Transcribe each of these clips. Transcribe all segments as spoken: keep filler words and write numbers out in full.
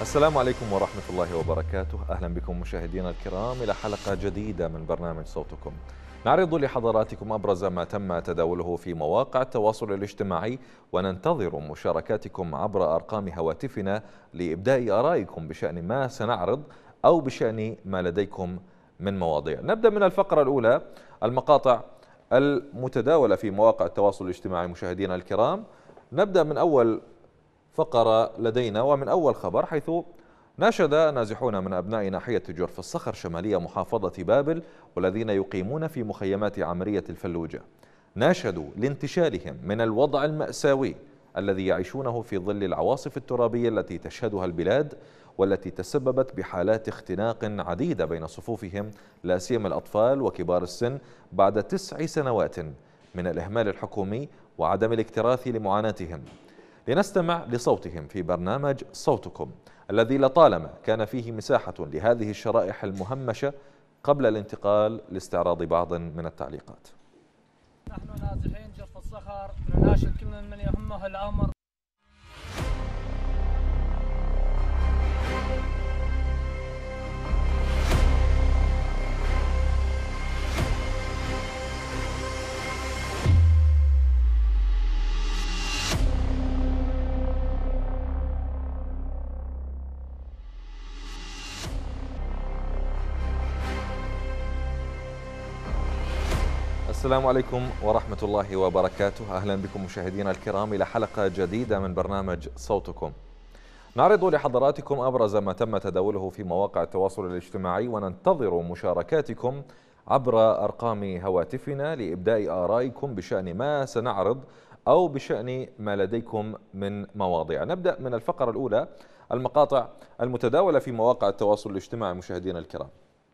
السلام عليكم ورحمة الله وبركاته. أهلا بكم مشاهدينا الكرام إلى حلقة جديدة من برنامج صوتكم. نعرض لحضراتكم أبرز ما تم تداوله في مواقع التواصل الاجتماعي، وننتظر مشاركاتكم عبر أرقام هواتفنا لإبداء آرائكم بشأن ما سنعرض أو بشأن ما لديكم من مواضيع. نبدأ من الفقرة الأولى، المقاطع المتداولة في مواقع التواصل الاجتماعي. مشاهدينا الكرام، نبدأ من أول فقرة لدينا ومن أول خبر، حيث ناشد نازحون من أبناء ناحية جرف الصخر شمالية محافظة بابل والذين يقيمون في مخيمات عمرية الفلوجة، ناشدوا لانتشالهم من الوضع المأساوي الذي يعيشونه في ظل العواصف الترابية التي تشهدها البلاد، والتي تسببت بحالات اختناق عديدة بين صفوفهم، لا سيما الأطفال وكبار السن، بعد تسع سنوات من الإهمال الحكومي وعدم الاكتراث لمعاناتهم. لنستمع لصوتهم في برنامج صوتكم الذي لطالما كان فيه مساحة لهذه الشرائح المهمشة، قبل الانتقال لاستعراض بعض من التعليقات. نحن نازحين جرف الصخر، نناشد كل من يهمه الأمر. السلام عليكم ورحمة الله وبركاته. أهلا بكم مشاهدينا الكرام إلى حلقة جديدة من برنامج صوتكم. نعرض لحضراتكم أبرز ما تم تداوله في مواقع التواصل الاجتماعي، وننتظر مشاركاتكم عبر أرقام هواتفنا لإبداء آرائكم بشأن ما سنعرض أو بشأن ما لديكم من مواضيع. نبدأ من الفقرة الأولى، المقاطع المتداولة في مواقع التواصل الاجتماعي. مشاهدينا الكرام،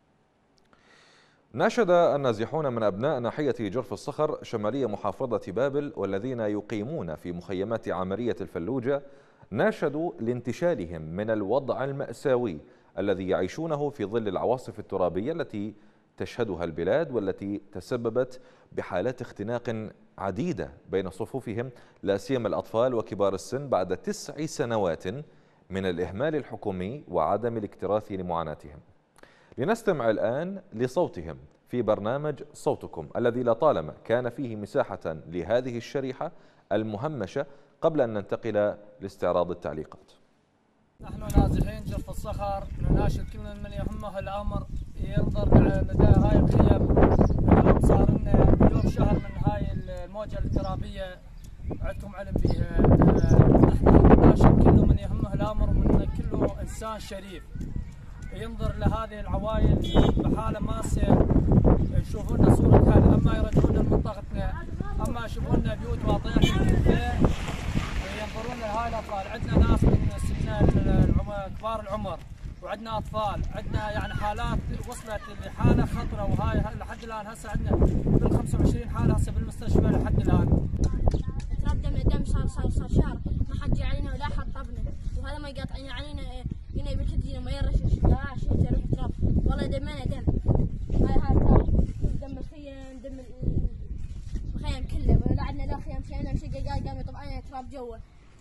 ناشد النازحون من أبناء ناحية جرف الصخر شمالية محافظة بابل والذين يقيمون في مخيمات عمرية الفلوجة، ناشدوا لانتشالهم من الوضع المأساوي الذي يعيشونه في ظل العواصف الترابية التي تشهدها البلاد، والتي تسببت بحالات اختناق عديدة بين صفوفهم، لا سيما الأطفال وكبار السن، بعد تسع سنوات من الإهمال الحكومي وعدم الاكتراث لمعاناتهم. لنستمع الآن لصوتهم في برنامج صوتكم الذي لطالما كان فيه مساحة لهذه الشريحة المهمشة، قبل أن ننتقل لاستعراض التعليقات. نحن نازحين جرف الصخر، نناشد كل من يهمه الأمر ينظر لدى هاي الخيم. اليوم صار لنا اليوم شهر من هاي الموجة الترابية، عندكم علم بها. نحن نناشد كل من يهمه الأمر ومن كل إنسان شريف ينظر لهذه العوائل بحالة ماسة، يشوفون صورتها، اما يرجعون لمنطقتنا، اما يشوفون بيوت واطيه في الكلفه، ينظرون لهاي الاطفال. عندنا ناس من سن كبار العمر، وعندنا اطفال، عندنا يعني حالات وصلت لحاله خطره، وهاي لحد الان هسه عندنا بال خمسة وعشرين حاله هسه بالمستشفى لحد الان. دم دم صار صار صار شهر ما حد جا علينا ولا حد طبنا، وهذا ما يقاطعين علينا هنا بالكتير ما يرشش لا شيء يروح تراب، والله دمنا دم. هاي هاي دم الخيم، دم الخيم كله، ولا عندنا لا خيم شيء، انا شقه قاعد قام طبعا تراب جوا.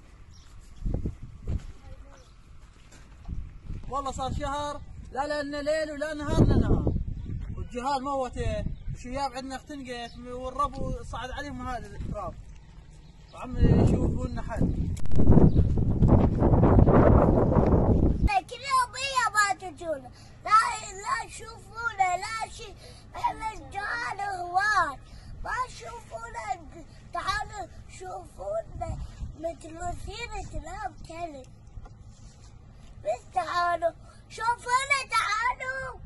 والله صار شهر لا لنا ليل ولا نهار لنا نهار، والجهال موته، الشياب عندنا اختنقت والربو صعد عليهم هذا التراب، وعم يشوفون حل. كل يومية ما تجونا، لا لا تشوفونا لا شيء، احنا الجهال هواي ما تشوفونا. تعالوا شوفونا متلوثين كلام كلب، بس تعالوا شوفونا تعالوا.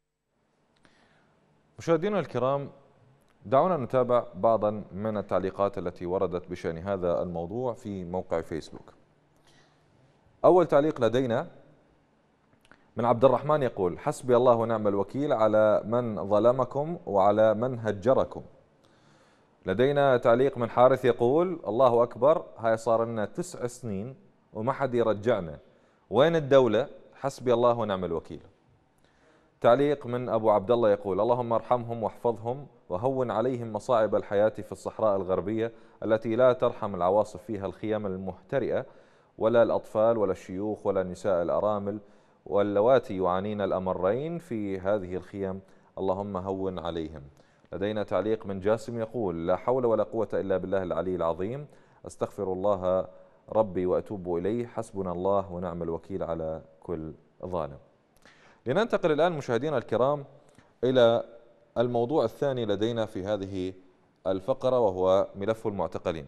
مشاهدينا الكرام، دعونا نتابع بعضا من التعليقات التي وردت بشأن هذا الموضوع في موقع فيسبوك. أول تعليق لدينا من عبد الرحمن يقول: حسبي الله ونعم الوكيل على من ظلمكم وعلى من هجركم. لدينا تعليق من حارث يقول: الله أكبر، هاي صار لنا تسع سنين وما حد يرجعنا، وين الدولة؟ حسبي الله ونعم الوكيل. تعليق من أبو عبد الله يقول: اللهم ارحمهم واحفظهم وهون عليهم مصاعب الحياة في الصحراء الغربية التي لا ترحم العواصف فيها الخيام المهترئة ولا الأطفال ولا الشيوخ ولا النساء الأرامل واللواتي يعانين الأمرين في هذه الخيم، اللهم هون عليهم. لدينا تعليق من جاسم يقول: لا حول ولا قوة إلا بالله العلي العظيم، أستغفر الله ربي وأتوب إليه، حسبنا الله ونعم الوكيل على كل ظالم. لننتقل الآن مشاهدينا الكرام إلى الموضوع الثاني لدينا في هذه الفقرة، وهو ملف المعتقلين.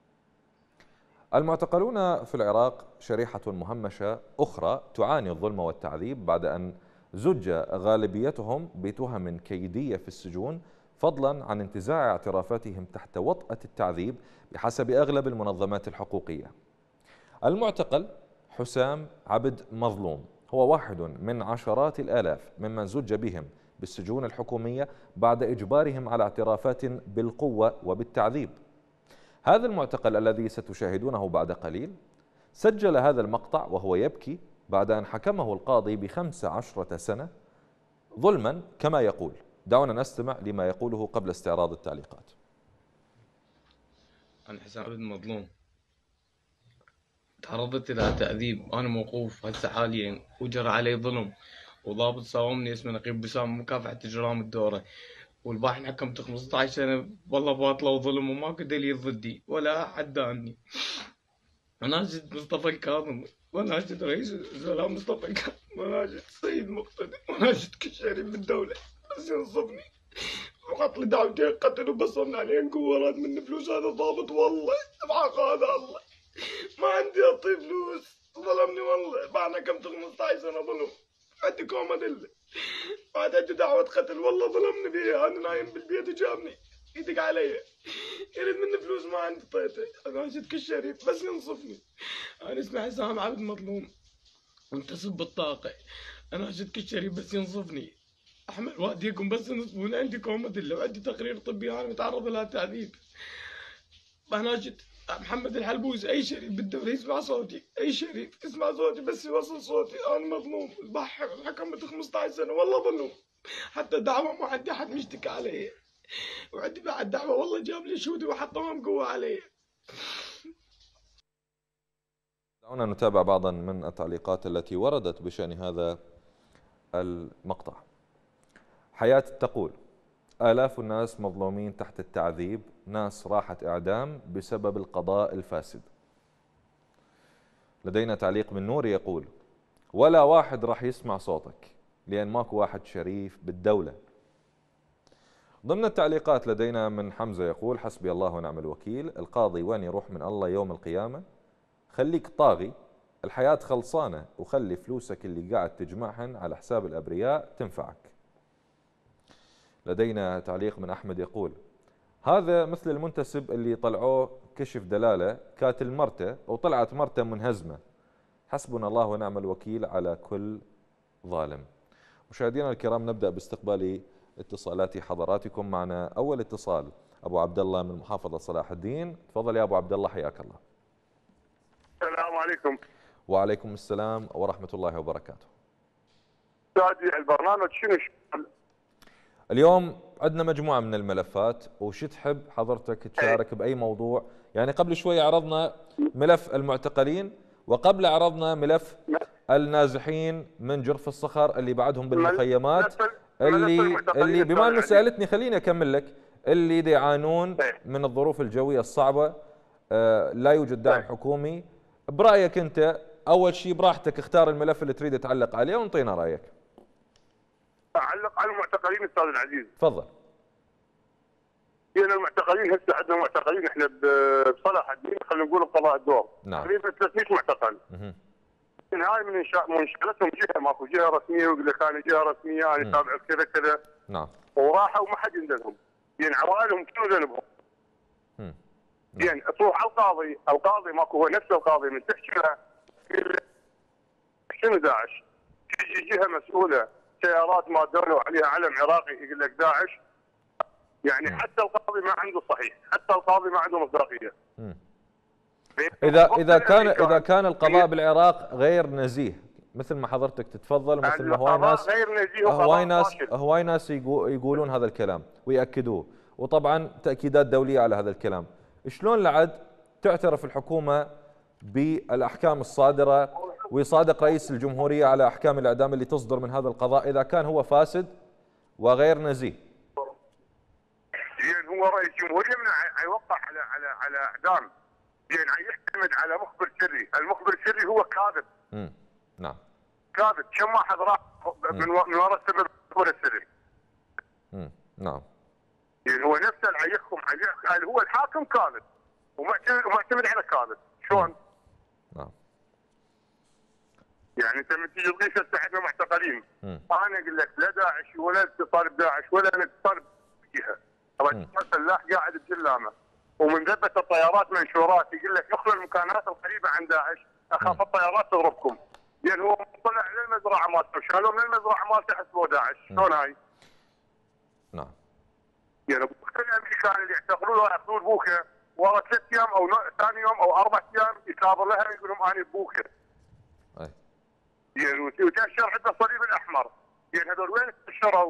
المعتقلون في العراق شريحة مهمشة أخرى تعاني الظلم والتعذيب بعد أن زج غالبيتهم بتهم كيدية في السجون، فضلا عن انتزاع اعترافاتهم تحت وطأة التعذيب بحسب أغلب المنظمات الحقوقية. المعتقل حسام عبد مظلوم هو واحد من عشرات الآلاف ممن زج بهم بالسجون الحكومية بعد إجبارهم على اعترافات بالقوة وبالتعذيب. هذا المعتقل الذي ستشاهدونه بعد قليل سجل هذا المقطع وهو يبكي بعد أن حكمه القاضي بخمس عشرة سنة ظلما كما يقول. دعونا نستمع لما يقوله قبل استعراض التعليقات. أنا حسام عبد مظلوم، تعرضت إلى تعذيب، أنا موقوف هسه حاليا وجرى علي ظلم، وضابط ساومني اسمه نقيب بسام مكافحة إجرام الدورة، والباحث حكمت خمسة عشر سنة والله باطلة وظلم وماكو دليل ضدي ولا أحد داني. وناشد مصطفى الكاظم، وناشد رئيس الوزراء مصطفى الكاظم، وناشد السيد مقتدى، وناشد كل شريف بالدولة بس ينصفني. وقتل دعوتين قتل وبصرنا عليه قوة راد مني فلوس هذا الضابط، والله بحق هذا الله ما عندي أعطيه فلوس، ظلمني والله. بعد حكمت خمسة عشر سنة ظلم، عندي كوم أدلة، بعد عندي دعوة قتل والله ظلمني بيها. أنا نايم بالبيت وجابني يدق علي يريد مني فلوس ما عندي طيته. أنا أناشد كل شريف بس ينصفني. أنا اسمي حسام عبد مظلوم منتسب بالطاقة، أنا أناشد كل شريف بس ينصفني. أحمل واديكم بس ينصفوني، عندي كوم أدلة وعندي تقرير طبي أنا متعرض لها تعذيب. أناشد محمد الحلبوس، أي شريف بالدولة يسمع صوتي، أي شريف يسمع صوتي بس يوصل صوتي. أنا مظلوم، حكمت خمسة عشر سنة والله ظلوم، حتى دعوة ما عندي أحد مشتكي علي، وعندي بعد دعوة والله جاب لي شهودي وحطهم قوة علي. دعونا نتابع بعضا من التعليقات التي وردت بشأن هذا المقطع. حياة تقول: آلاف الناس مظلومين تحت التعذيب، ناس راحت إعدام بسبب القضاء الفاسد. لدينا تعليق من نور يقول: ولا واحد راح يسمع صوتك لأن ماكو واحد شريف بالدولة. ضمن التعليقات لدينا من حمزة يقول: حسبي الله ونعم الوكيل، القاضي وين يروح من الله يوم القيامة، خليك طاغي، الحياة خلصانة، وخلي فلوسك اللي قاعد تجمعهن على حساب الأبرياء تنفعك. لدينا تعليق من أحمد يقول: هذا مثل المنتسب اللي طلعوه كشف دلالة كاتل مرته وطلعت مرته منهزمة، حسبنا الله ونعم الوكيل على كل ظالم. مشاهدينا الكرام، نبدأ باستقبال اتصالات حضراتكم. معنا أول اتصال أبو عبد الله من محافظة صلاح الدين. تفضل يا أبو عبد الله، حياك الله. السلام عليكم. وعليكم السلام ورحمة الله وبركاته. أستاذي البرنامج شنو شغل؟ اليوم عندنا مجموعة من الملفات، وش تحب حضرتك تشارك بأي موضوع؟ يعني قبل شوي عرضنا ملف المعتقلين، وقبل عرضنا ملف النازحين من جرف الصخر اللي بعدهم بالمخيمات، اللي اللي بما انه سالتني خليني اكمل لك، اللي يعانون من الظروف الجوية الصعبة، آه لا يوجد دعم حكومي. برأيك انت اول شيء براحتك اختار الملف اللي تريد تعلق عليه وانطينا رايك. اعلق على المعتقلين استاذ العزيز. تفضل. هنا المعتقلين هسه عندنا معتقلين احنا بصلاح الدين، خلينا نقول بقضاء الدور. نعم. تقريبا ثلاثمئة معتقل. اها. هاي من انشاء منشالتهم جهه، ماكو جهه رسميه ويقول لك انا جهه رسميه انا تابع كذا كذا. نعم. وراحوا وما حد يندلهم. يعني عوائلهم كانوا ذنبهم. امم. يعني تروح على القاضي، القاضي ماكو هو نفس القاضي من تحكي له شنو داعش؟ تجي جهه مسؤوله سيارات ما دولوا عليها علم عراقي يقول لك داعش. يعني مم. حتى القاضي ما عنده صحيح، حتى القاضي ما عنده مصداقيه. اذا اذا كان اذا كان القضاء بالعراق غير نزيه مثل ما حضرتك تتفضل، مثل ما هواي ناس غير نزيه هواي ناس هواي ناس يقولون هذا الكلام ويأكدوه، وطبعا تأكيدات دولية على هذا الكلام. شلون لعد تعترف الحكومة بالأحكام الصادرة ويصادق رئيس الجمهورية على أحكام الإعدام اللي تصدر من هذا القضاء إذا كان هو فاسد وغير نزيه؟ يعني هو رئيس الجمهورية من حيوقع على على على إعدام، يعني حيعتمد على مخبر سري، المخبر السري هو كاذب. امم نعم. كاذب، كم واحد راح من من وراء السبب المخبر السري. امم نعم. يعني هو نفسه اللي حيحكم، يعني هو الحاكم كاذب ومعتمد على كاذب، شلون؟ نعم. يعني انت من تيجي تضيف هسه معتقلين، انا اقول لك لا داعش ولا اتصال بداعش ولا اتصال بجهه، رجل سلاح قاعد بجلامه ومن ذبت الطيارات منشورات يقول لك اخلوا المكانات القريبه عن داعش، اخاف الطيارات تضربكم. لان هو طلع للمزرعه مالته وشالوه من المزرعه مالته حسبوه داعش، شلون هاي؟ نعم. يعني كل الامريكان اللي يعتقلوه ياخذون بوكه ورا ثلاث ايام او ثاني يوم او اربع ايام يكابر لها يقول لهم انا بوكه. اي. يعني وتاشر عندنا الصليب الاحمر، يعني هذول وين تاشروا؟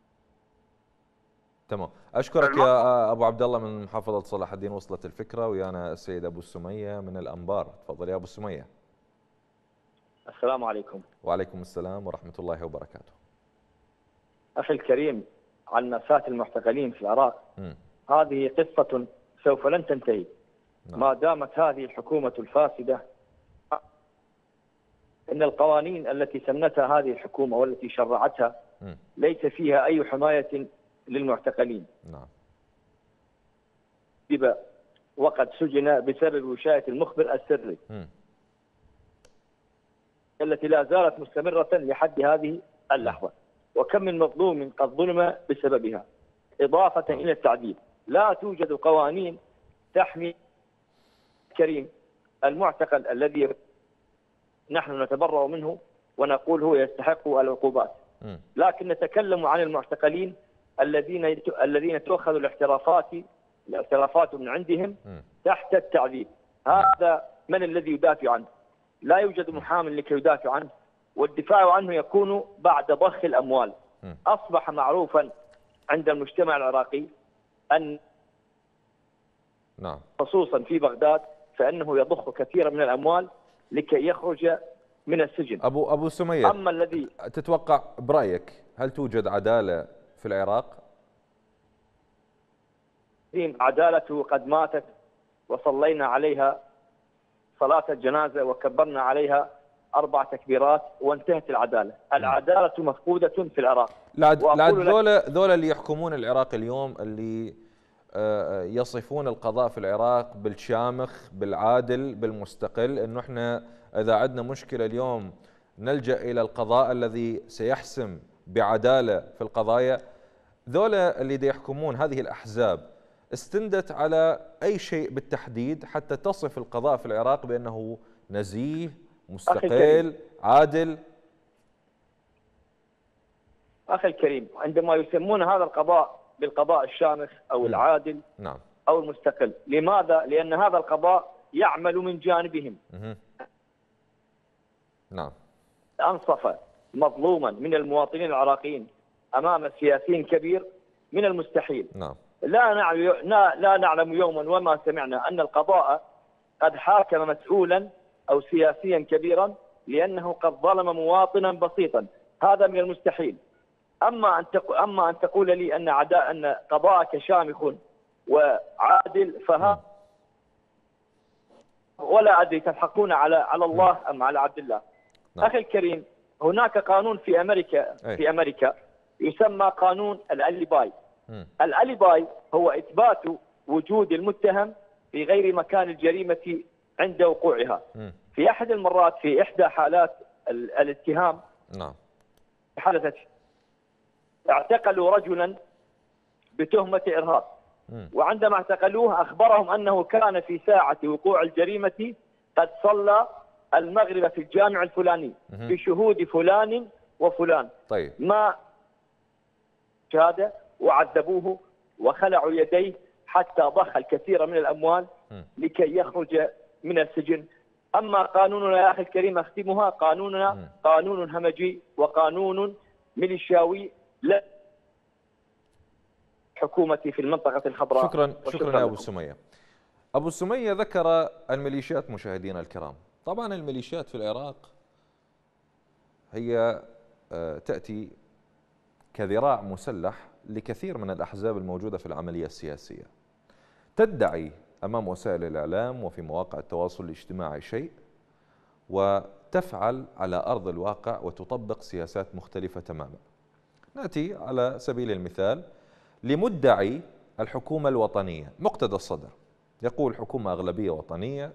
تمام، اشكرك يا ابو عبد الله من محافظه صلاح الدين، وصلت الفكره. ويانا السيد ابو السميه من الانبار، تفضل يا ابو السميه. السلام عليكم. وعليكم السلام ورحمه الله وبركاته. اخي الكريم، عن مأساة المعتقلين في العراق، م. هذه قصة سوف لن تنتهي. نعم. ما دامت هذه الحكومة الفاسدة، إن القوانين التي سنتها هذه الحكومة والتي شرعتها م. ليس فيها أي حماية للمعتقلين. نعم. وقد سجن بسبب وشاية المخبر السري م. التي لا زالت مستمرة لحد هذه اللحظة، وكم من مظلوم قد ظلم بسببها، إضافة إلى التعذيب. لا توجد قوانين تحمي كريم المعتقل الذي نحن نتبرأ منه ونقول هو يستحق العقوبات، لكن نتكلم عن المعتقلين الذين الذين تؤخذ الاعترافات الاعترافات من عندهم تحت التعذيب. هذا من الذي يدافع عنه؟ لا يوجد محامي لكي يدافع عنه، والدفاع عنه يكون بعد ضخ الأموال. أصبح معروفا عند المجتمع العراقي أن نعم. خصوصا في بغداد فإنه يضخ كثيرا من الأموال لكي يخرج من السجن. أبو أبو سمية، أما الذي تتوقع برأيك هل توجد عدالة في العراق؟ عدالته قد ماتت، وصلينا عليها صلاة الجنازة وكبرنا عليها أربع تكبيرات وانتهت العدالة. العدالة مفقودة في العراق. لا لا ذولا ذولا اللي يحكمون العراق اليوم، اللي يصفون القضاء في العراق بالشامخ بالعادل بالمستقل، انه احنا اذا عندنا مشكلة اليوم نلجأ الى القضاء الذي سيحسم بعدالة في القضايا. ذولا اللي يحكمون هذه الأحزاب استندت على أي شيء بالتحديد حتى تصف القضاء في العراق بأنه نزيه مستقل عادل؟ أخي الكريم، عندما يسمون هذا القضاء بالقضاء الشامخ أو العادل نعم. أو المستقل، لماذا؟ لأن هذا القضاء يعمل من جانبهم. نعم. أنصف مظلوما من المواطنين العراقيين أمام سياسي كبير من المستحيل. نعم. لا نعلم لا نعلم يوما وما سمعنا أن القضاء قد حاكم مسؤولا أو سياسيا كبيرا لأنه قد ظلم مواطنا بسيطا. هذا من المستحيل. أما أن أما أن تقول لي أن عداء أن قضاءك شامخ وعادل فها ولا أدري تضحكون على على الله أم على عبد الله. نعم. أخي الكريم، هناك قانون في أمريكا أي. في أمريكا يسمى قانون الأليباي. الأليباي هو إثبات وجود المتهم في غير مكان الجريمة عند وقوعها. م. في أحد المرات في إحدى حالات الاتهام نعم حدثت اعتقلوا رجلا بتهمة إرهاب، م. وعندما اعتقلوه أخبرهم أنه كان في ساعة وقوع الجريمة قد صلى المغرب في الجامع الفلاني م. بشهود فلان وفلان. طيب. ما شهادة وعذبوه وخلعوا يديه حتى ضخ الكثير من الأموال م. لكي يخرج من السجن. أما قانوننا يا أخي الكريم أختمها، قانوننا م. قانون همجي وقانون ميليشياوي لا حكومتي في المنطقة الخضراء. شكرا شكرا يا أبو سمية. أبو سمية ذكر الميليشيات مشاهدينا الكرام. طبعا الميليشيات في العراق هي تأتي كذراع مسلح لكثير من الأحزاب الموجودة في العملية السياسية، تدعي أمام وسائل الإعلام وفي مواقع التواصل الاجتماعي شيء، وتفعل على أرض الواقع وتطبق سياسات مختلفة تماما. نأتي على سبيل المثال لمدعي الحكومة الوطنية مقتدى الصدر، يقول حكومة أغلبية وطنية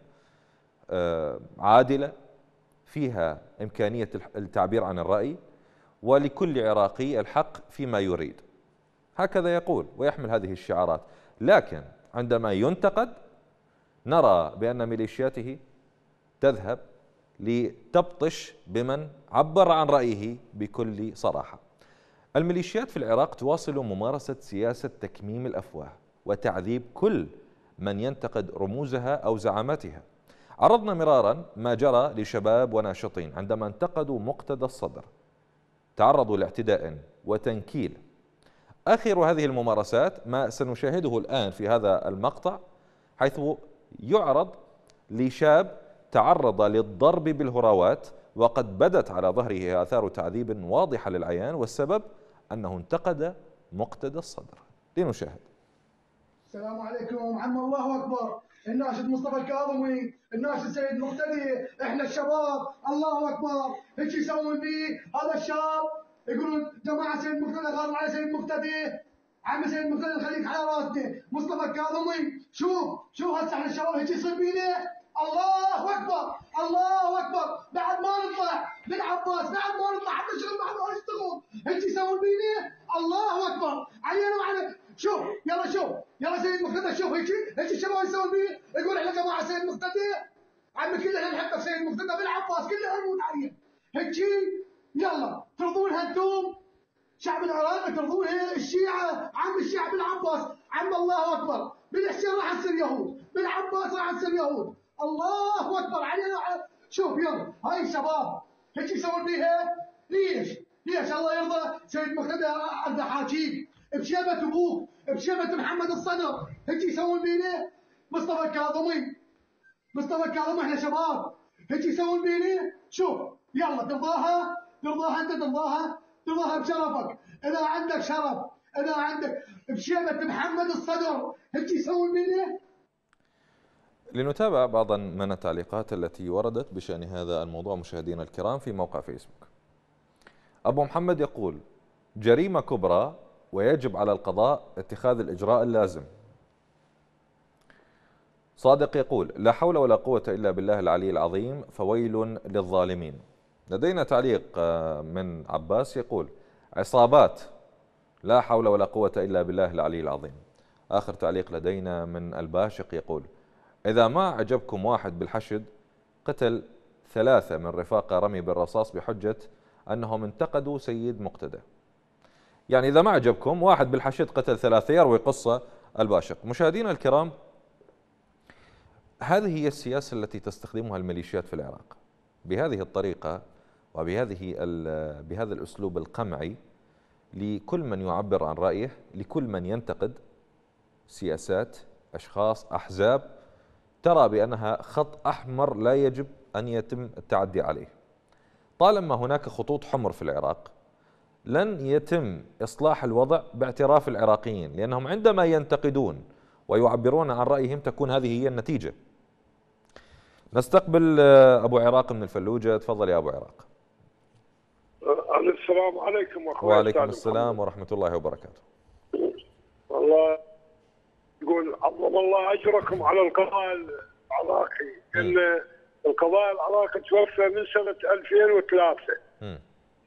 عادلة فيها إمكانية التعبير عن الرأي، ولكل عراقي الحق فيما يريد، هكذا يقول ويحمل هذه الشعارات. لكن عندما ينتقد نرى بأن ميليشياته تذهب لتبطش بمن عبر عن رأيه بكل صراحة. الميليشيات في العراق تواصل ممارسة سياسة تكميم الأفواه وتعذيب كل من ينتقد رموزها أو زعاماتها. عرضنا مرارا ما جرى لشباب وناشطين عندما انتقدوا مقتدى الصدر، تعرضوا لاعتداء وتنكيل. آخر هذه الممارسات ما سنشاهده الآن في هذا المقطع، حيث يعرض لشاب تعرض للضرب بالهراوات وقد بدت على ظهره آثار تعذيب واضحة للعيان، والسبب أنه انتقد مقتدى الصدر. لنشاهد. السلام عليكم، عم الله أكبر. الناشد مصطفى الكاظمي، الناشد سيد مقتدي، احنا الشباب الله اكبر. هيك يسوون بي هذا الشاب، يقولون جماعه سيد مقتدي غاروا على سيد مقتدي. عم سيد مقتدي خليك على راسنا. مصطفى الكاظمي شوف شوف هسه احنا الشباب هيك يصير بينا. الله اكبر الله اكبر. بعد ما نطلع بالعباس، بعد ما نطلع حتى شغل بعد ما نشتغل هيك يسوون بينا. الله اكبر علينا وعلى. شوف يلا شوف يلا سيد مقتدي، شوف هيك هيك الشباب يسوون بيه. يقول احنا جماعه سيد مقتدي، عم كلنا نحب سيد مقتدي بالعباس، كلنا نموت عليه. هيك يلا ترضونها انتم شعب العراق، ترضونها الشيعه، عم الشيعه بالعباس. عم الله اكبر، بالحسين راح تصير يهود، بالعباس راح تصير يهود. الله اكبر علينا وعلى. شوف يلا هاي الشباب هيك يسوون بيها. ليش؟ ليش الله يرضى سيد مقتدي عنده حاكيك بشيبة ابوك، بشيبة محمد الصدر، هيك يسوون بينا. مصطفى الكاظمي مصطفى الكاظمي احنا شباب، هيك يسوون بينا. شوف يلا ترضاها ترضاها انت ترضاها ترضاها بشرفك، اذا عندك شرف، اذا عندك بشيبة محمد الصدر هيك يسوون بينا. لنتابع بعضا من التعليقات التي وردت بشأن هذا الموضوع مشاهدينا الكرام في موقع فيسبوك. أبو محمد يقول: جريمة كبرى ويجب على القضاء اتخاذ الإجراء اللازم. صادق يقول: لا حول ولا قوة إلا بالله العلي العظيم، فويل للظالمين. لدينا تعليق من عباس يقول: عصابات، لا حول ولا قوة إلا بالله العلي العظيم. آخر تعليق لدينا من الباشق يقول: إذا ما عجبكم واحد بالحشد قتل ثلاثة من رفاقه رمي بالرصاص بحجة أنهم انتقدوا سيد مقتدى. يعني إذا ما عجبكم واحد بالحشد قتل ثلاثة، يروي قصة الباشق. مشاهدينا الكرام، هذه هي السياسة التي تستخدمها الميليشيات في العراق بهذه الطريقة وبهذه بهذا الأسلوب القمعي لكل من يعبر عن رأيه، لكل من ينتقد سياسات أشخاص أحزاب ترى بأنها خط أحمر لا يجب أن يتم التعدي عليه. طالما هناك خطوط حمر في العراق لن يتم إصلاح الوضع باعتراف العراقيين، لأنهم عندما ينتقدون ويعبرون عن رأيهم تكون هذه هي النتيجة. نستقبل أبو عراق من الفلوجة. تفضل يا أبو عراق. السلام عليكم أخوي. وعليكم السلام ورحمة الله وبركاته. والله يقول عظم الله أجركم على القضاء العراقي، إن القضاء العراقي توفى من سنة ألفين وثلاثة. م.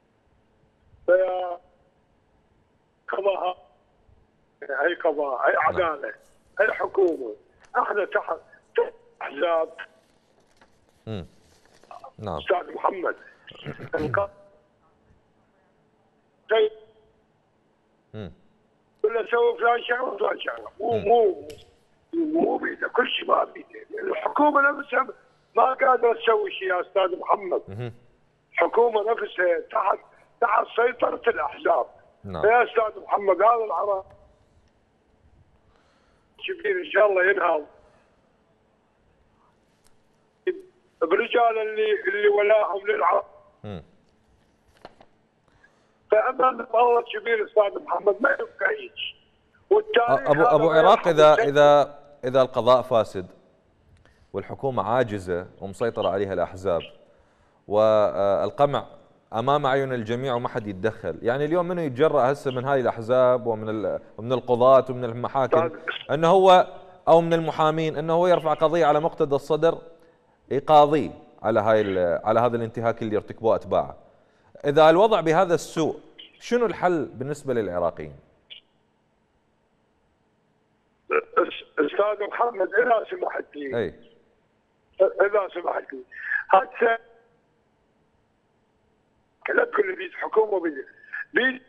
فيا قضاء، هي قضاء، هي عدالة، هي حكومة، احنا تحت احزاب. امم نعم استاذ محمد. امم ولا سوي فلان شغله وفلان شغله، مو مو مو بيده، كل شيء ما بيده. الحكومة نفسها ما قادرة تسوي شيء يا استاذ محمد. الحكومة نفسها تحت تحت سيطرة الأحزاب. نعم. يا أستاذ محمد هذا العراق شوفين إن شاء الله ينهض برجال اللي اللي ولاهم للعراق. فامام الله كبير استاذ محمد ما يبقى هيك. ابو ابو عراق، اذا اذا اذا القضاء فاسد والحكومه عاجزه ومسيطره عليها الاحزاب والقمع امام اعين الجميع وما حد يتدخل، يعني اليوم منو يتجرأ هسه من هذه الاحزاب ومن ومن القضاة ومن المحاكم انه هو او من المحامين انه هو يرفع قضيه على مقتدى الصدر يقاضيه على هاي على هذا الانتهاك اللي يرتكبوه اتباعه؟ اذا الوضع بهذا السوء شنو الحل بالنسبه للعراقيين؟ استاذ محمد اذا سمحت لي اي اذا سمحت لي هسه كل بيد حكومه بيد بيد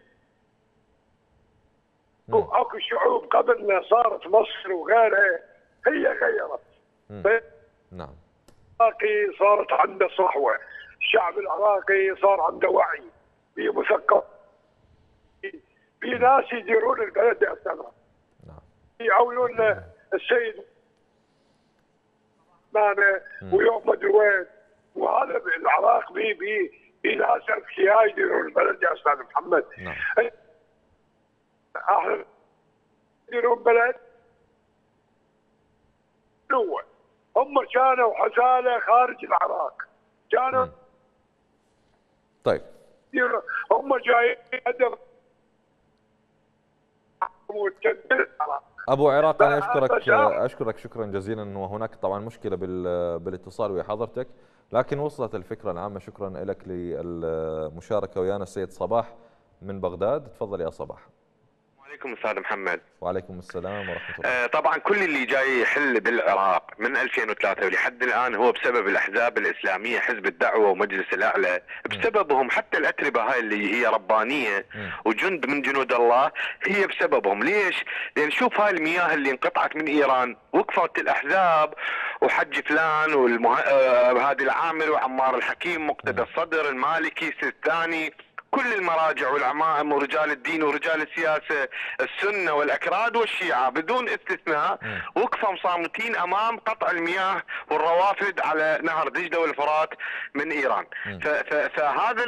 اكو شعوب قبلنا صارت مصر وغيرها هي غيرت. نعم. العراقي صارت عنده صحوه، الشعب العراقي صار عنده وعي، في مثقف، في ناس يديرون البلد يا استاذ. نعم. يعاونون السيد مانا ويوم ما ادري وين، وهذا العراق بي بي في ناس اذكياء يديرون البلد يا استاذ محمد. نعم. احنا يديرون بلد هو هم كانوا حساله خارج العراق كانوا. م. طيب هم جايين هدف ابو عراق، انا اشكرك اشكرك شكرا جزيلا، وهناك طبعا مشكله بالاتصال ويا حضرتك، لكن وصلت الفكره العامه. شكرا لك للمشاركه ويانا. السيد صباح من بغداد، تفضل يا صباح. عليكم استاذ محمد. وعليكم السلام ورحمه الله. آه طبعا كل اللي جاي يحل بالعراق من ألفين وثلاثة ولحد الان هو بسبب الاحزاب الاسلاميه، حزب الدعوه ومجلس الاعلى، بسببهم حتى الاتربه هاي اللي هي ربانيه وجند من جنود الله هي بسببهم. ليش؟ لان شوف هاي المياه اللي انقطعت من ايران، وقفت الاحزاب وحج فلان والمه... آه هذه العامر وعمار الحكيم، مقتدى الصدر، المالكي، الثاني، كل المراجع والعمائم ورجال الدين ورجال السياسة، السنة والأكراد والشيعة بدون استثناء وقفوا صامتين أمام قطع المياه والروافد على نهر دجلة والفرات من إيران. فهذا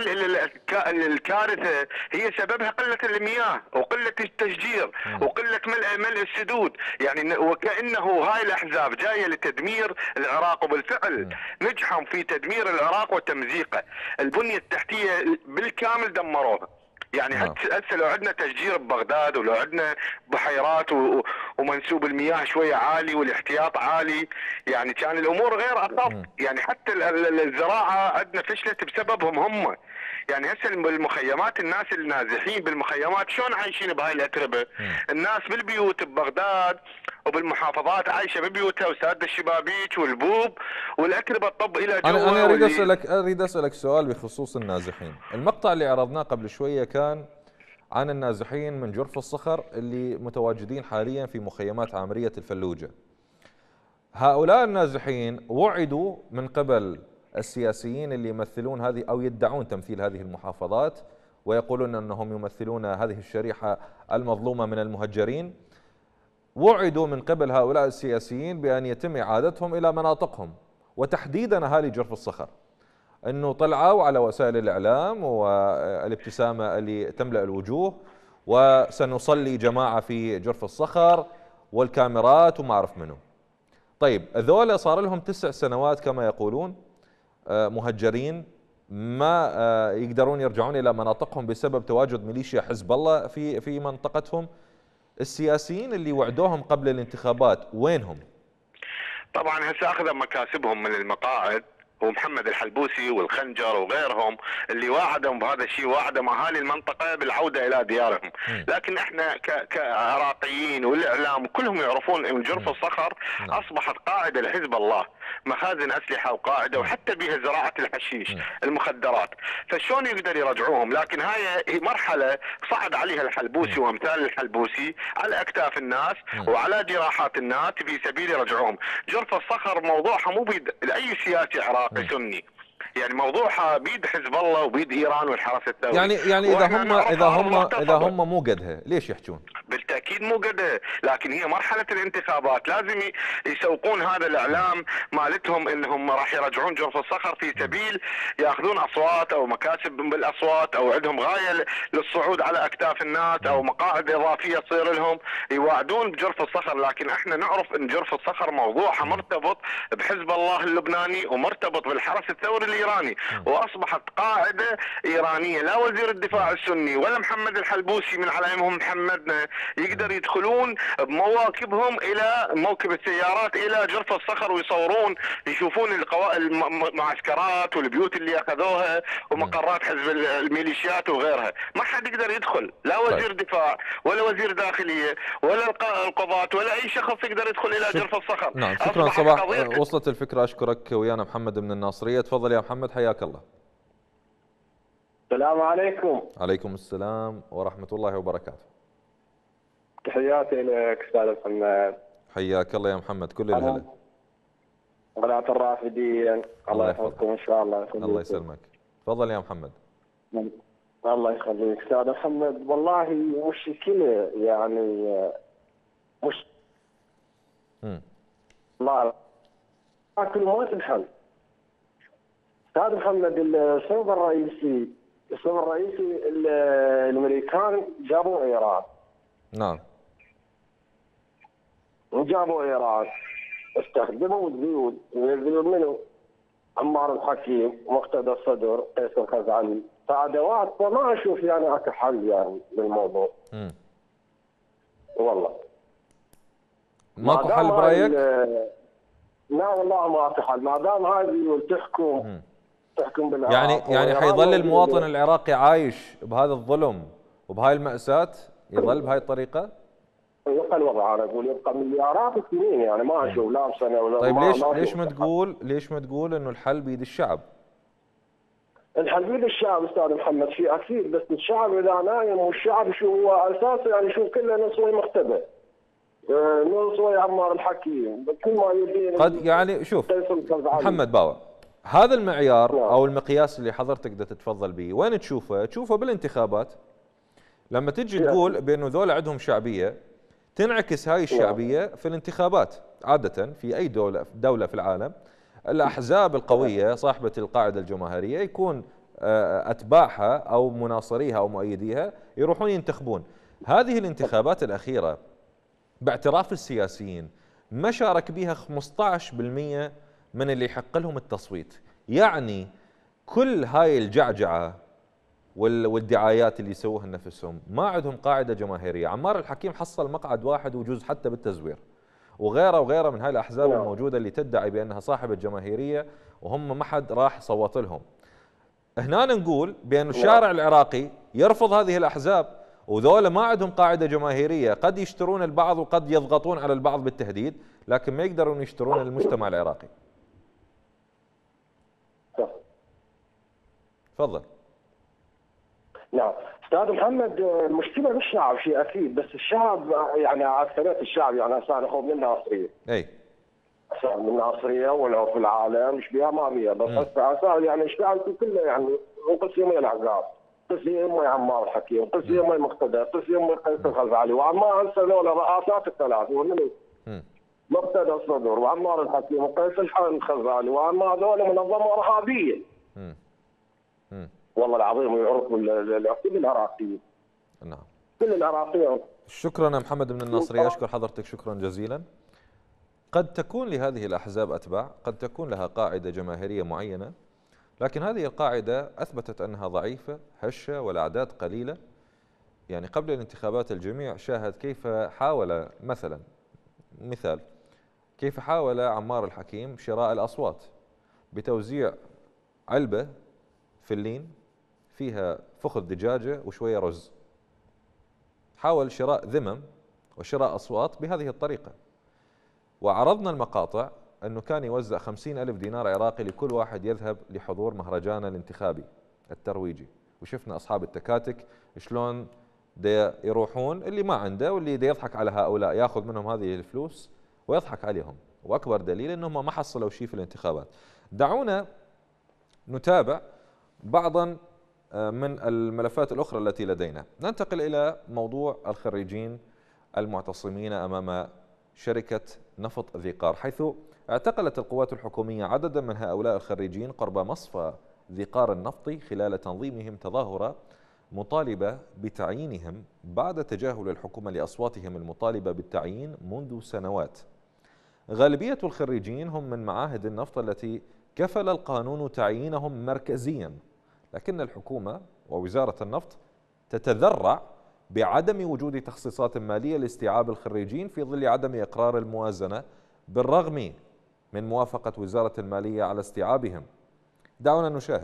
الكارثة هي سببها قلة المياه وقلة التشجير وقلة ملء ملء السدود، يعني وكأنه هاي الأحزاب جاية لتدمير العراق، وبالفعل نجحوا في تدمير العراق وتمزيقه. البنية التحتية بالكامل دمروها. يعني هسه لو عندنا تشجير ببغداد ولو عندنا بحيرات ومنسوب المياه شويه عالي والاحتياط عالي، يعني كان الامور غير اصف. يعني حتى الزراعه عندنا فشلت بسببهم هم. يعني هسه بالمخيمات الناس النازحين بالمخيمات شلون عايشين بهاي الاتربه؟ الناس بالبيوت ببغداد وبالمحافظات عايشه ببيوتها وساده الشبابيك والبوب والاتربه تطب الى جوا. انا انا اريد اسالك اريد اسالك سؤال بخصوص النازحين. المقطع اللي عرضناه قبل شويه كان عن النازحين من جرف الصخر اللي متواجدين حاليا في مخيمات عامريه الفلوجه. هؤلاء النازحين وعدوا من قبل السياسيين اللي يمثلون هذه او يدعون تمثيل هذه المحافظات ويقولون انهم يمثلون هذه الشريحه المظلومه من المهجرين، وعدوا من قبل هؤلاء السياسيين بان يتم اعادتهم الى مناطقهم، وتحديدا اهالي جرف الصخر، انه طلعوا على وسائل الاعلام والابتسامه اللي تملا الوجوه وسنصلي جماعه في جرف الصخر والكاميرات وما اعرف منه. طيب هذول صار لهم تسع سنوات كما يقولون مهجرين، ما يقدرون يرجعون الى مناطقهم بسبب تواجد ميليشيا حزب الله في في منطقتهم. السياسيين اللي وعدوهم قبل الانتخابات وينهم؟ طبعا هسه اخذ مكاسبهم من المقاعد، ومحمد الحلبوسي والخنجر وغيرهم اللي واعدهم بهذا الشيء، واعدهم اهالي المنطقه بالعوده الى ديارهم. لكن احنا كعراقيين والاعلام كلهم يعرفون ان جرف الصخر اصبحت قاعده لحزب الله، مخازن اسلحه وقاعده وحتى بها زراعه الحشيش، المخدرات. فشلون يقدر يرجعوهم؟ لكن هاي مرحله صعد عليها الحلبوسي وامثال الحلبوسي على اكتاف الناس وعلى جراحات الناس في سبيل رجعهم. جرف الصخر موضوعها مو بيد اي سياسي عراقي سني، يعني موضوعها بيد حزب الله وبيد ايران والحرس الثوري. يعني يعني اذا هم اذا هم اذا هم مو قدها ليش يحجون؟ بالتاكيد مو قدها، لكن هي مرحله الانتخابات لازم يسوقون هذا الاعلام مالتهم انهم راح يرجعون جرف الصخر في سبيل ياخذون اصوات او مكاسب بالاصوات، او عندهم غايه للصعود على اكتاف الناس او مقاعد اضافيه تصير لهم يواعدون بجرف الصخر. لكن احنا نعرف ان جرف الصخر موضوعها مرتبط بحزب الله اللبناني ومرتبط بالحرس الثوري الايراني، واصبحت قاعده ايرانيه. لا وزير الدفاع السني ولا محمد الحلبوسي من عليهم محمدنا يقدر يدخلون بمواكبهم الى موكب السيارات الى جرف الصخر ويصورون يشوفون القوا... المعسكرات والبيوت اللي اخذوها ومقرات حزب الميليشيات وغيرها. ما حد يقدر يدخل، لا وزير دفاع ولا وزير داخليه ولا القضاة ولا اي شخص يقدر يدخل الى جرف الصخر. نعم شكرا صباح، وصلت الفكره. اشكرك. ويانا محمد من الناصريه. تفضل يا محمد، حياك الله. السلام عليكم. عليكم السلام ورحمه الله وبركاته. تحياتي لك استاذ محمد. حياك الله يا محمد، كل الهلا. قناة الرافدين الله يحفظكم ان شاء الله. الله يسلمك. تفضل يا محمد. الله يخليك استاذ محمد. والله مشكله يعني مش امم الله لكن ما تنحل. استاذ محمد السبب الرئيسي السبب الرئيسي الامريكان جابوا ايران. نعم. وجابوا ايران استخدموا الزيود، الزيود منو؟ عمار الحكيم، مقتدى الصدر، قيس الخزعلي، كادوات. فما اشوف يعني اكو حل يعني للموضوع. امم والله ماكو حل برايك؟ لا والله ماكو حل، ما دام هذه تحكم تحكم بالعراق. يعني يعني حيظل المواطن العراقي عايش بهذا الظلم وبهاي المأساة؟ يظل بهاي الطريقة؟ يبقى الوضع انا اقول يبقى مليارات السنين يعني ما اشوف لا سنه ولا. طيب ليش ليش ما تقول ليش ما تقول انه الحل بيد الشعب؟ الحل بيد الشعب استاذ محمد، شيء اكيد، بس الشعب اذا نايم والشعب شو هو اساسه يعني شوف كله نصوي مختبئ. نصوي عمار الحكيم كل ما يدين قد يعني شوف محمد باوع، هذا المعيار لا. او المقياس اللي حضرتك بدك تتفضل به وين تشوفه؟ تشوفه بالانتخابات. لما تجي تقول بانه ذولا عندهم شعبيه، تنعكس هاي الشعبيه في الانتخابات. عاده في اي دوله دوله في العالم الاحزاب القويه صاحبه القاعده الجماهيريه يكون اتباعها او مناصريها او مؤيديها يروحون ينتخبون. هذه الانتخابات الاخيره باعتراف السياسيين ما شارك بها خمسة عشر بالمئة من اللي يحق لهم التصويت. يعني كل هاي الجعجعه والدعايات اللي يسووها لنفسهم ما عندهم قاعده جماهيريه. عمار الحكيم حصل مقعد واحد وجوز حتى بالتزوير، وغيره وغيره من هاي الاحزاب الموجوده اللي تدعي بانها صاحبه جماهيريه وهم ما حد راح صوت لهم. هنا نقول بان الشارع العراقي يرفض هذه الاحزاب، وذولا ما عندهم قاعده جماهيريه، قد يشترون البعض وقد يضغطون على البعض بالتهديد، لكن ما يقدرون يشترون المجتمع العراقي. تفضل. نعم استاذ محمد، المشكله بالشعب شيء اكيد، بس الشعب يعني اكثريه الشعب يعني هسه اخذ من الناصريه. اي من الناصريه ولا في العالم مش بيها ما بيها، بس هسه يعني الشعب كله يعني انقسم الى الاحزاب، قسم يمي عمار الحكيم، قسم يمي مقتدى، قسم يمي قيس الخزعلي، وعمار هسه ذولا رئاسات الثلاث ومنو؟ مقتدى الصدر وعمار الحكيم وقيس الخزعلي، وعمار ذولا منظمه ارهابيه. امم والله العظيم يعرفوا كل العراقيين. نعم كل العراقيين. شكرا محمد من الناصريه، اشكر حضرتك شكرا جزيلا. قد تكون لهذه الاحزاب اتباع، قد تكون لها قاعده جماهيريه معينه، لكن هذه القاعده اثبتت انها ضعيفه هشه والاعداد قليله. يعني قبل الانتخابات الجميع شاهد كيف حاول، مثلا مثال كيف حاول عمار الحكيم شراء الاصوات بتوزيع علبه فلين فيها فخذ دجاجة وشوية رز. حاول شراء ذمم وشراء أصوات بهذه الطريقة، وعرضنا المقاطع أنه كان يوزع خمسين ألف دينار عراقي لكل واحد يذهب لحضور مهرجان الانتخابي الترويجي، وشفنا أصحاب التكاتك شلون دي يروحون، اللي ما عنده واللي دي يضحك على هؤلاء ياخذ منهم هذه الفلوس ويضحك عليهم، وأكبر دليل أنهم ما حصلوا شيء في الانتخابات. دعونا نتابع بعضا من الملفات الأخرى التي لدينا. ننتقل إلى موضوع الخريجين المعتصمين أمام شركة نفط ذي قار، حيث اعتقلت القوات الحكومية عددا من هؤلاء الخريجين قرب مصفى ذي قار النفطي خلال تنظيمهم تظاهرة مطالبة بتعيينهم بعد تجاهل الحكومة لأصواتهم المطالبة بالتعيين منذ سنوات. غالبية الخريجين هم من معاهد النفط التي كفل القانون تعيينهم مركزيا، لكن الحكومة ووزارة النفط تتذرع بعدم وجود تخصيصات مالية لاستيعاب الخريجين في ظل عدم إقرار الموازنة بالرغم من موافقة وزارة المالية على استيعابهم. دعونا نشاهد.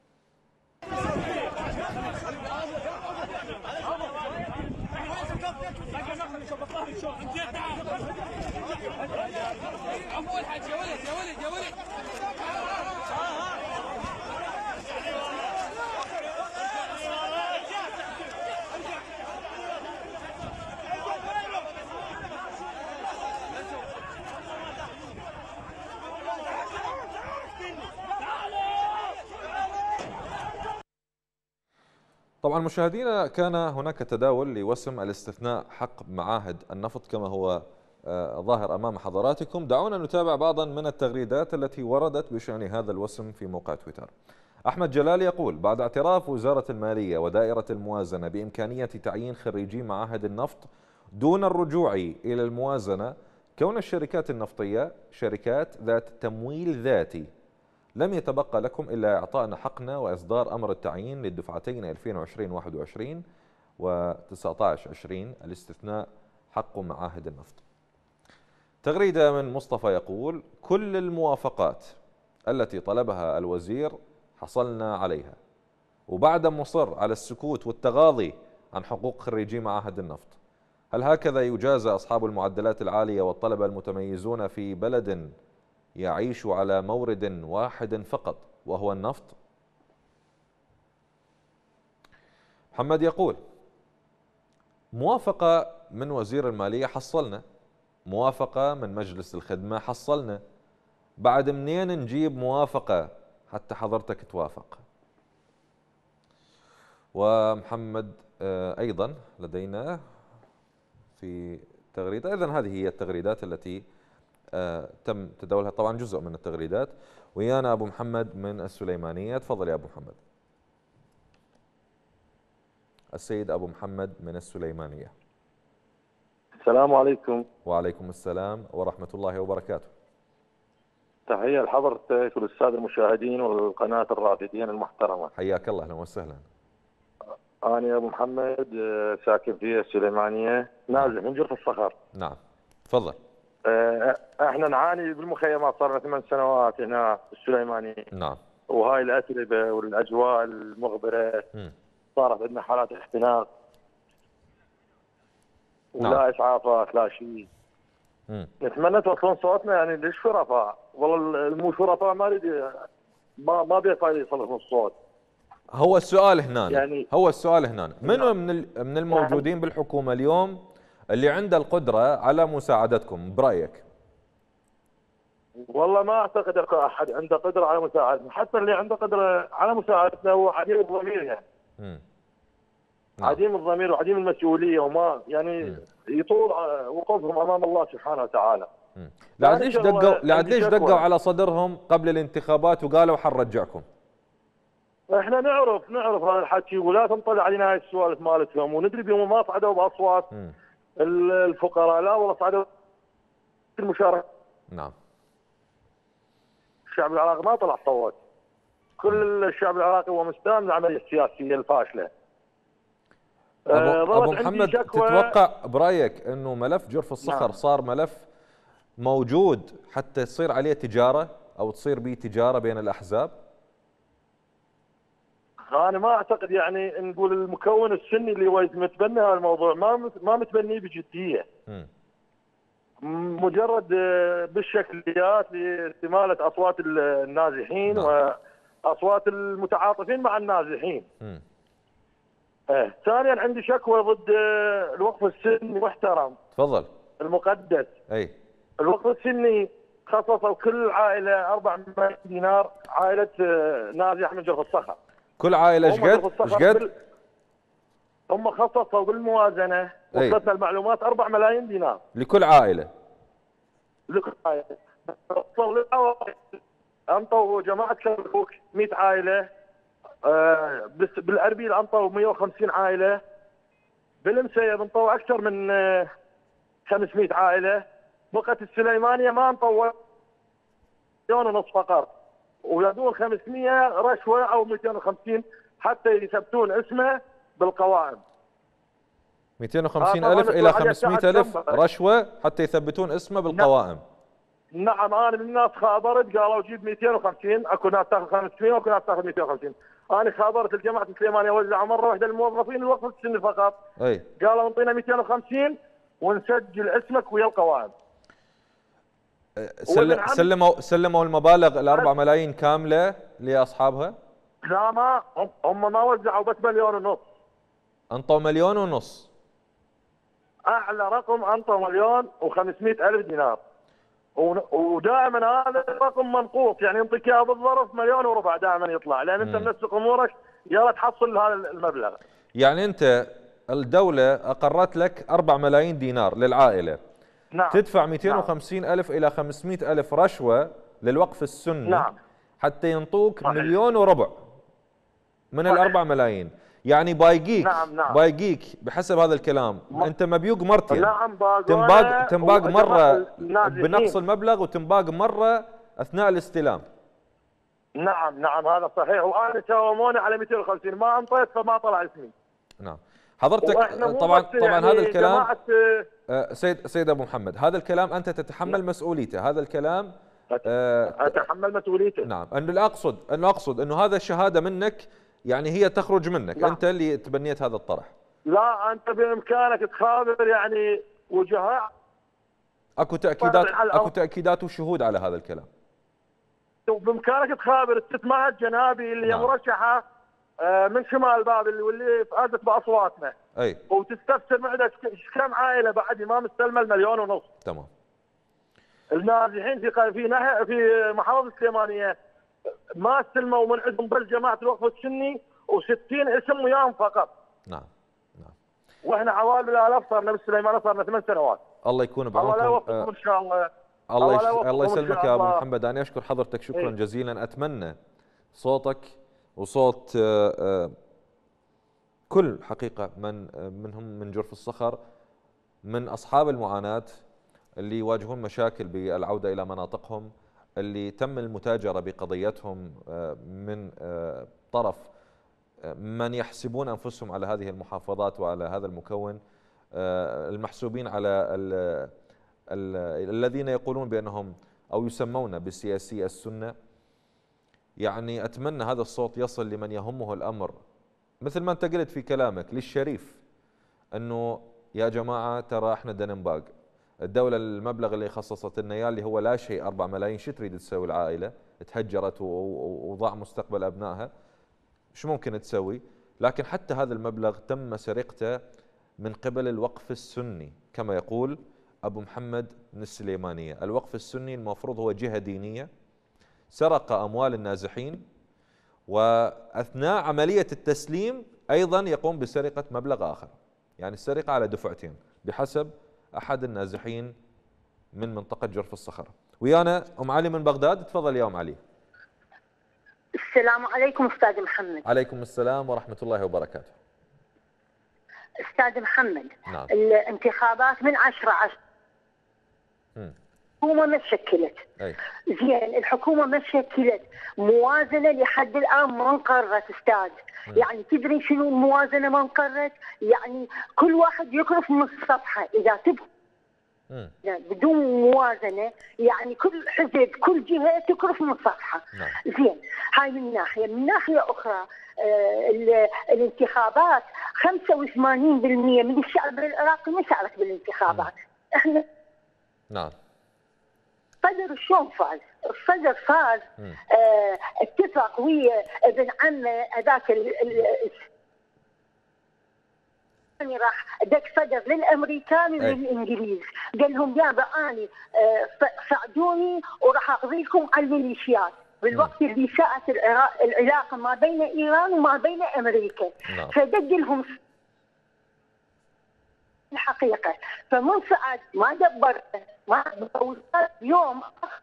طبعا مشاهدينا، كان هناك تداول لوسم الاستثناء حق معاهد النفط كما هو ظاهر أمام حضراتكم. دعونا نتابع بعضا من التغريدات التي وردت بشأن هذا الوسم في موقع تويتر. أحمد جلال يقول: بعد اعتراف وزارة المالية ودائرة الموازنة بإمكانية تعيين خريجي معاهد النفط دون الرجوع إلى الموازنة، كون الشركات النفطية شركات ذات تمويل ذاتي، لم يتبقى لكم إلا إعطائنا حقنا وإصدار أمر التعيين للدفعتين ألفين وعشرين واحد وعشرين وتسعة عشر عشرين الاستثناء حق معاهد النفط. تغريدة من مصطفى يقول: كل الموافقات التي طلبها الوزير حصلنا عليها، وبعد مصر على السكوت والتغاضي عن حقوق خريجي معاهد النفط. هل هكذا يجازى أصحاب المعدلات العالية والطلبة المتميزون في بلد يعيش على مورد واحد فقط وهو النفط؟ محمد يقول: موافقة من وزير المالية حصلنا، موافقة من مجلس الخدمة حصلنا، بعد منين نجيب موافقة حتى حضرتك توافق؟ ومحمد أيضا لدينا في تغريدة. إذن هذه هي التغريدات التي تم تداولها، طبعا جزء من التغريدات. ويانا أبو محمد من السليمانية، تفضل يا أبو محمد. السيد أبو محمد من السليمانية. السلام عليكم. وعليكم السلام ورحمة الله وبركاته. تحية لحضرتك والسادة المشاهدين والقناة الرافدين المحترمة. حياك الله، أهلا وسهلا. أنا يا أبو محمد ساكن في السليمانية، نازل من جرف الصخر. نعم تفضل. احنا نعاني بالمخيمات، صار لنا ثمان سنوات هنا في السليمانية. نعم. وهاي الأتربة والأجواء المغبرة، م. صارت عندنا حالات اختناق ولا نعم. إسعافات لا شيء. نتمنى توصلون صوتنا يعني للشرفاء، والله المو شرفاء ما اريد ما ما بيفايد يصلحون الصوت. هو السؤال هنا يعني هو السؤال هنا منو من من الموجودين بالحكومة اليوم اللي عنده القدرة على مساعدتكم برأيك؟ والله ما اعتقد احد عنده قدرة على مساعدتنا، حتى اللي عنده قدرة على مساعدتنا هو عديم الضمير يعني. امم نعم. عديم الضمير وعديم المسؤولية، وما يعني مم. يطول وقوفهم امام الله سبحانه وتعالى. لعديش دقوا لعديش دقوا على صدرهم قبل الانتخابات وقالوا حنرجعكم. احنا نعرف نعرف هذا الحكي، ولا تنطلع علينا هاي السوالف مالتهم، وندري بهم ما صعدوا باصوات مم. الفقراء، لا والله صعدوا المشاركة. نعم. الشعب العراقي ما طلع صوت، كل الشعب العراقي هو مستام للعملية السياسية الفاشلة. أبو, أبو محمد، تتوقع برأيك أنه ملف جرف الصخر نعم. صار ملف موجود حتى تصير عليه تجارة أو تصير به تجارة بين الأحزاب؟ أنا ما أعتقد، يعني نقول المكون السني اللي هو متبني هذا الموضوع ما ما متبنيه بجدية. م. مجرد بالشكليات لاستمالة أصوات النازحين نعم. وأصوات المتعاطفين مع النازحين. م. اه. ثانيا عندي شكوى ضد الوقف السني محترم. تفضل. المقدس. اي. الوقف السني خصصوا كل عائله أربعمائة دينار، عائله آه، نازح من جرف الصخر. كل عائله ايش قد؟ ايش قد؟ هم خصصوا بالموازنه، وصلتنا المعلومات أربعة ملايين دينار لكل عائله. لكل عائله. انطوا جماعه كركوك مئة عائله، آه بس بالاربيل انطوا مئة وخمسين عائله، بالمسيب انطوا اكثر من آه خمسمئة عائله، بقت السليمانيه ما انطوا مليون ونص فقط، ويدون خمسمئة رشوه او مئتين وخمسين حتى يثبتون اسمه بالقوائم. مئتين وخمسين ألف إلى خمسمئة ألف رشوة حتى يثبتون اسمه بالقوائم. نعم، أنا من الناس خابرت قالوا جيب مئتين وخمسين، أكو ناس تاخذ خمسمئة وأكو ناس تاخذ مئتين وخمسين. أنا خابرت الجماعة السليمانية وزعوا مرة واحدة للموظفين الوقف السني فقط. أي. قالوا انطينا مئتين وخمسين ونسجل اسمك ويا القوائم. سلم سلموا سلموا المبالغ الأربع ملايين كاملة لأصحابها؟ لا، ما هم ما وزعوا بس مليون ونص. أنطوا مليون ونص. أعلى رقم أنطوا مليون وخمسمئة ألف دينار. ودائما هذا الرقم منقوص، يعني ينطيك اياه بالظرف مليون وربع دائما يطلع، لان انت منسق امورك يلا تحصل هذا المبلغ. يعني انت الدوله اقرت لك أربعة ملايين دينار للعائله. نعم. تدفع مئتين وخمسين ألف الى خمسمئة ألف رشوه للوقف السني. نعم. حتى ينطوك صحيح. مليون وربع من الأربع ملايين، يعني بايقيك. نعم نعم. بايقيك بحسب هذا الكلام م... انت مبيوق مرتين. نعم. تنباق تنباق مره بنقص المبلغ وتنباق مره اثناء الاستلام. نعم نعم هذا صحيح، وانا ساوموني على مئتين وخمسين ما انطيت فما طلع اسمي. نعم حضرتك طبعا طبعا يعني هذا الكلام سيد سيد ابو محمد، هذا الكلام انت تتحمل مسؤوليته، هذا الكلام اتحمل مسؤوليته. نعم. انه اقصد انه اقصد انه هذا الشهاده منك، يعني هي تخرج منك. لا. انت اللي تبنيت هذا الطرح. لا، انت بامكانك تخابر يعني وجهاء. اكو تاكيدات اكو تاكيدات وشهود على هذا الكلام. وبامكانك تخابر الست مهد جنابي اللي نعم. مرشحه من شمال بابل واللي فازت باصواتنا. اي. وتستفسر معنا كم عائله بعد ما مستلمه المليون ونص. تمام. النازحين في في ناحيه في محافظه السليمانيه ما استلموا من عندهم بل جماعه الوقف السني وستين اسم وياهم فقط. نعم نعم. واحنا عوائل بالالاف صارنا بالسليمانيه صارنا ثمان سنوات. الله يكون بعونكم. الله يوفقكم ان شاء الله. الله يش... الله يسلمك يا ابو محمد، انا اشكر حضرتك شكرا إيه؟ جزيلا. اتمنى صوتك وصوت كل حقيقه من منهم من جرف الصخر، من اصحاب المعاناه اللي يواجهون مشاكل بالعوده الى مناطقهم، اللي تم المتاجرة بقضيتهم من طرف من يحسبون أنفسهم على هذه المحافظات وعلى هذا المكون، المحسوبين على ال ال الذين يقولون بأنهم أو يسمون بالسياسي السنة. يعني أتمنى هذا الصوت يصل لمن يهمه الأمر، مثل ما أنت قلت في كلامك للشريف، أنه يا جماعة ترى احنا دنباق، الدولة المبلغ اللي خصصت لنا اياه اللي هو لا شيء أربع ملايين، شو تريد تسوي العائلة؟ تهجرت وضاع مستقبل أبنائها، شو ممكن تسوي؟ لكن حتى هذا المبلغ تم سرقته من قبل الوقف السني، كما يقول أبو محمد من السليمانية. الوقف السني المفروض هو جهة دينية، سرق أموال النازحين، وأثناء عملية التسليم أيضا يقوم بسرقة مبلغ آخر، يعني السرقة على دفعتين بحسب أحد النازحين من منطقة جرف الصخر. ويانا أم علي من بغداد، تفضل يا أم علي. السلام عليكم أستاذ محمد. عليكم السلام ورحمة الله وبركاته. أستاذ محمد، نعم. الانتخابات من عشرة عشرة الحكومة ما شكلت. أي. زين، الحكومة ما شكلت موازنة لحد الآن ما انقرت أستاذ. م. يعني تدري شنو الموازنة ما انقرت؟ يعني كل واحد يقرف من الصفحة إذا تبغى بدون موازنة، يعني كل حزب كل جهة تقرف من الصفحة. نعم. زين، هاي من ناحية. من ناحية أخرى آه الانتخابات خمسة وثمانين بالمئة من الشعب العراقي ما شارك بالانتخابات. م. احنا نعم. الصدر شلون فاز؟ الصدر فاز آه اتفق ويا ابن عمه هذاك يعني راح دق صدر للامريكان وللانجليز، قال لهم يابا اني ساعدوني وراح اقضي لكم على الميليشيات، بالوقت اللي ساءت العلاقه ما بين ايران وما بين امريكا. نعم. فدق لهم الحقيقه، فمن سعد ما دبرته ما وصل يوم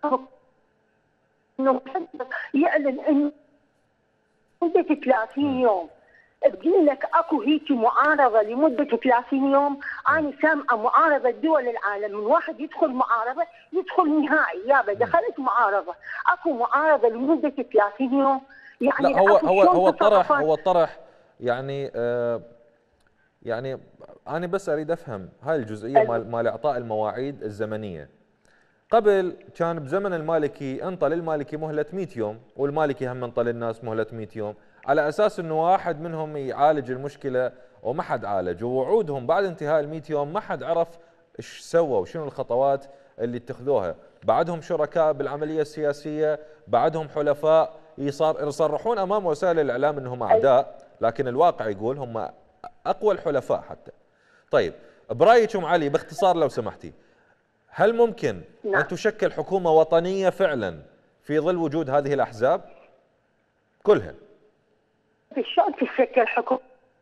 انه يعلن انه مده ثلاثين يوم. بقول لك اكو هيك معارضه لمده ثلاثين يوم، انا سامعه معارضه دول العالم، من واحد يدخل معارضه يدخل نهائي، يابا دخلت معارضه، اكو معارضه لمده ثلاثين يوم. يعني لا هو هو هو الطرح هو الطرح يعني آه يعني انا بس اريد افهم هاي الجزئيه مال مال اعطاء المواعيد الزمنيه. قبل كان بزمن المالكي انطى للمالكي مهله مئة يوم، والمالكي هم انطى للناس مهله مئة يوم، على اساس انه واحد منهم يعالج المشكله وما حد عالج، ووعودهم بعد انتهاء ال مئة يوم ما حد عرف ايش سووا وشنو الخطوات اللي اتخذوها، بعدهم شركاء بالعمليه السياسيه، بعدهم حلفاء يصار يصرحون امام وسائل الاعلام انهم اعداء، لكن الواقع يقول هم اقوى الحلفاء حتى. طيب برايكم علي باختصار لو سمحتي، هل ممكن نعم. ان تشكل حكومه وطنيه فعلا في ظل وجود هذه الاحزاب كلها؟ شلون تشكل حكومه؟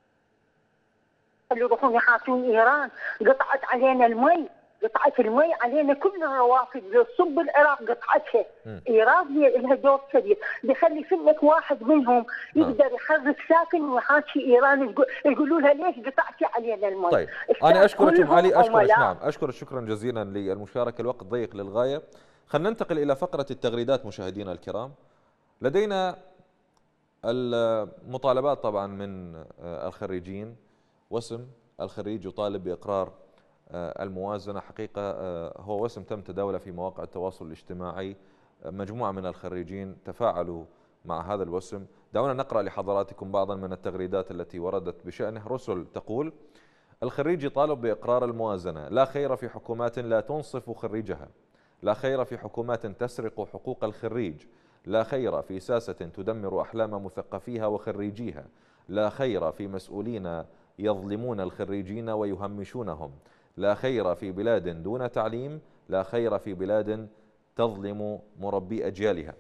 اللي يروحون يحاصرون ايران، قطعت علينا المي، قطعت المي علينا كل الروافد، صب العراق قطعتها، ايران هي لها دور كبير، بيخلي فلك واحد منهم يقدر يحرك ساكن ويحاكي ايران يقولوا لها ليش قطعتي علينا المي. طيب انا اشكرك علي، اشكرك نعم، اشكرك شكرا جزيلا للمشاركه، الوقت ضيق للغايه. خلينا ننتقل الى فقره التغريدات مشاهدينا الكرام. لدينا المطالبات طبعا من الخريجين، وسم الخريج يطالب بإقرار الموازنة، حقيقة هو وسم تم تداوله في مواقع التواصل الاجتماعي، مجموعة من الخريجين تفاعلوا مع هذا الوسم. دعونا نقرأ لحضراتكم بعضا من التغريدات التي وردت بشأنه. رسل تقول: الخريج يطالب بإقرار الموازنة، لا خير في حكومات لا تنصف خريجها، لا خير في حكومات تسرق حقوق الخريج، لا خير في ساسة تدمر أحلام مثقفيها وخريجيها، لا خير في مسؤولين يظلمون الخريجين ويهمشونهم، لا خير في بلاد دون تعليم، لا خير في بلاد تظلم مربي أجيالها.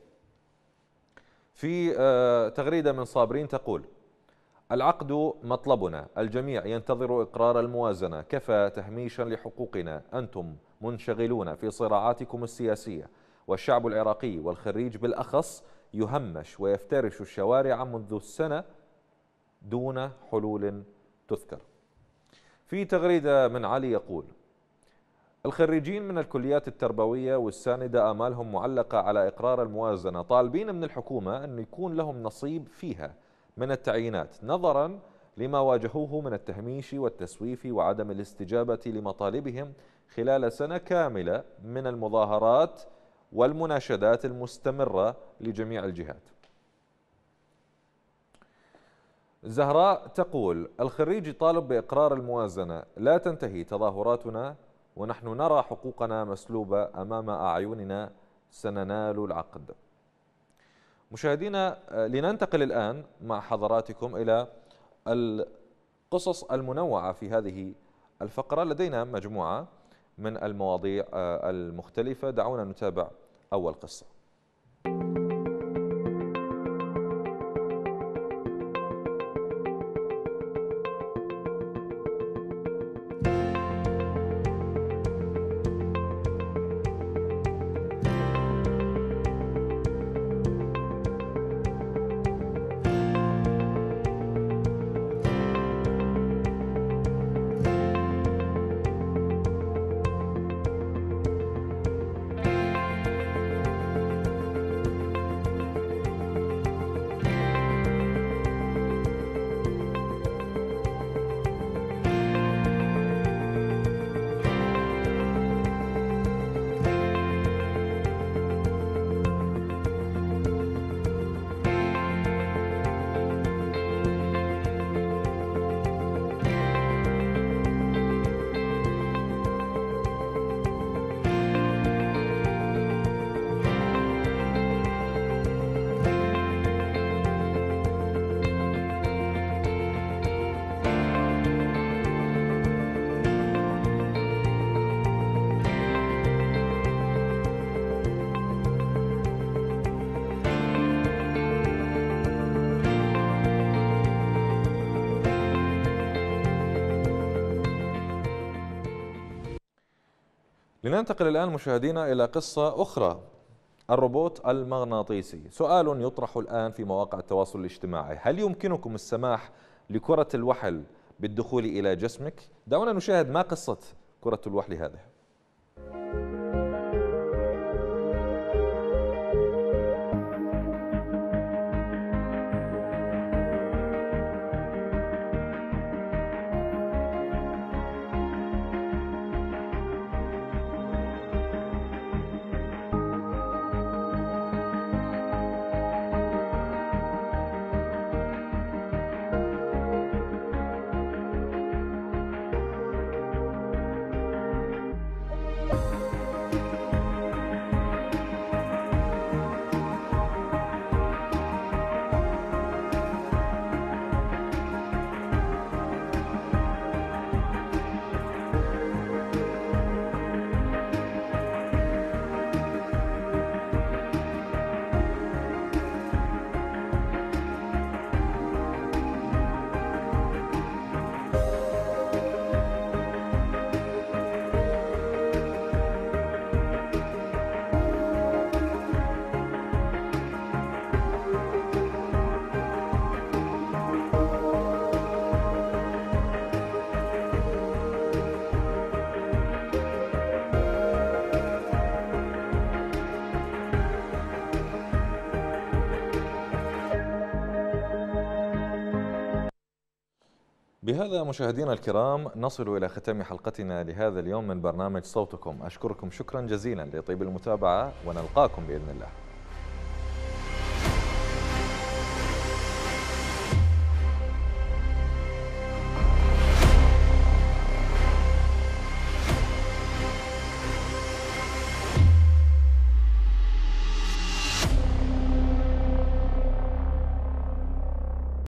في تغريدة من صابرين تقول: العقد مطلبنا، الجميع ينتظر إقرار الموازنة، كفى تهميشا لحقوقنا، أنتم منشغلون في صراعاتكم السياسية، والشعب العراقي والخريج بالأخص يهمش ويفترش الشوارع منذ السنة دون حلول تذكر. في تغريدة من علي يقول: الخريجين من الكليات التربوية والساندة آمالهم معلقة على إقرار الموازنة، طالبين من الحكومة أن يكون لهم نصيب فيها من التعيينات، نظرا لما واجهوه من التهميش والتسويف وعدم الاستجابة لمطالبهم خلال سنة كاملة من المظاهرات والمناشدات المستمرة لجميع الجهات. زهراء تقول: الخريج يطالب بإقرار الموازنة، لا تنتهي تظاهراتنا ونحن نرى حقوقنا مسلوبة أمام أعيننا، سننال العقد. مشاهدينا، لننتقل الآن مع حضراتكم إلى القصص المنوعة في هذه الفقرة. لدينا مجموعة من المواضيع المختلفة، دعونا نتابع أول قصة. لننتقل الآن مشاهدينا إلى قصة أخرى، الروبوت المغناطيسي. سؤال يطرح الآن في مواقع التواصل الاجتماعي: هل يمكنكم السماح لكرة الوحل بالدخول إلى جسمك؟ دعونا نشاهد ما قصة كرة الوحل هذه. بهذا مشاهدينا الكرام نصل إلى ختام حلقتنا لهذا اليوم من برنامج صوتكم. أشكركم شكرا جزيلا لطيب المتابعة ونلقاكم بإذن الله.